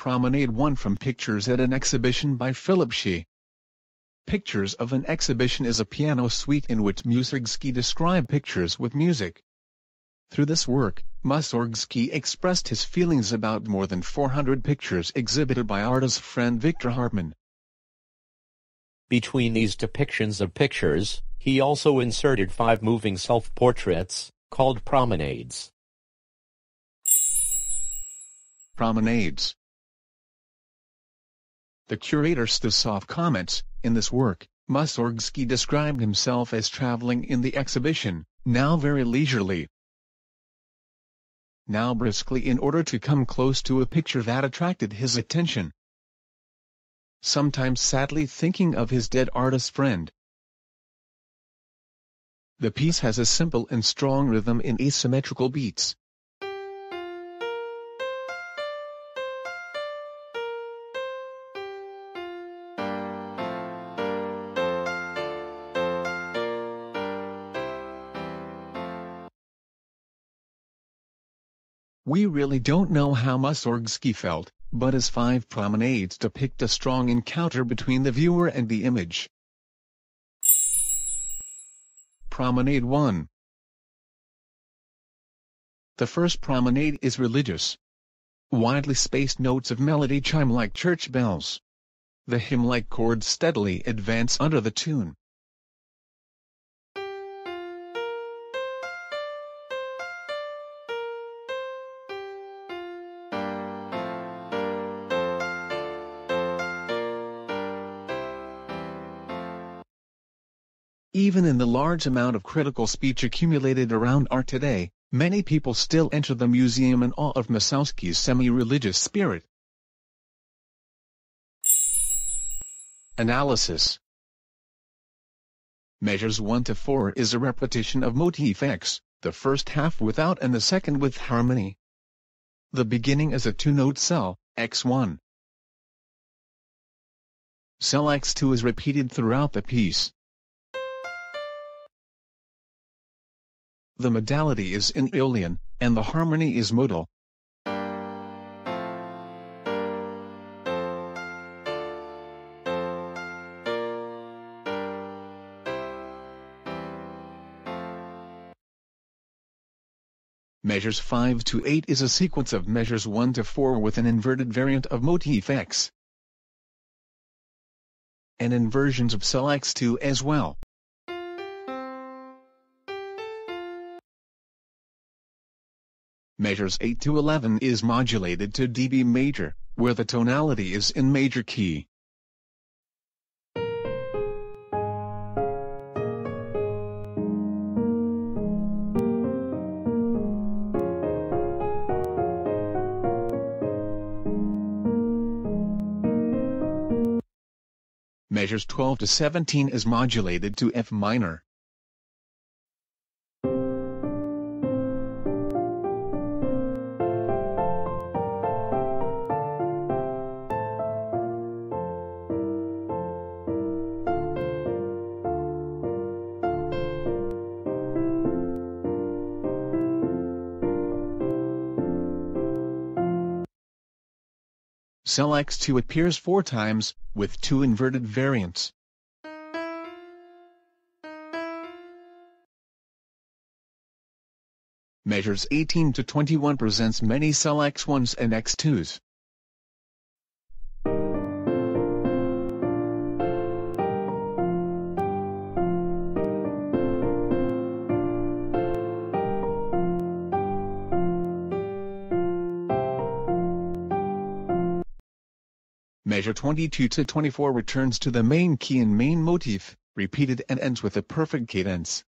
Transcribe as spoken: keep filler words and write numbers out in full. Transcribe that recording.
Promenade one from Pictures at an exhibition by Philip Shea. Pictures of an Exhibition is a piano suite in which Mussorgsky described pictures with music. Through this work, Mussorgsky expressed his feelings about more than four hundred pictures exhibited by artist friend Victor Hartmann. Between these depictions of pictures, he also inserted five moving self-portraits, called promenades. Promenades. The curator Stasov comments, in this work, Mussorgsky described himself as traveling in the exhibition, now very leisurely, now briskly in order to come close to a picture that attracted his attention, sometimes sadly thinking of his dead artist friend. The piece has a simple and strong rhythm in asymmetrical beats. We really don't know how Mussorgsky felt, but his five promenades depict a strong encounter between the viewer and the image. Promenade one. The first promenade is religious. Widely spaced notes of melody chime like church bells. The hymn-like chords steadily advance under the tune. Even in the large amount of critical speech accumulated around art today, many people still enter the museum in awe of Mussorgsky's semi-religious spirit. Analysis. Measures one to four is a repetition of motif X, the first half without and the second with harmony. The beginning is a two-note cell, X one. Cell X two is repeated throughout the piece. The modality is in Aeolian, and the harmony is modal. Measures five to eight is a sequence of measures one to four with an inverted variant of motif X, and inversions of cell X two as well. Measures eight to eleven is modulated to D B major, where the tonality is in major key. Measures twelve to seventeen is modulated to F minor. Cell X two appears four times, with two inverted variants. Measures eighteen to twenty-one presents many cell X ones and X twos. Measure twenty-two to twenty-four returns to the main key and main motif, repeated and ends with a perfect cadence.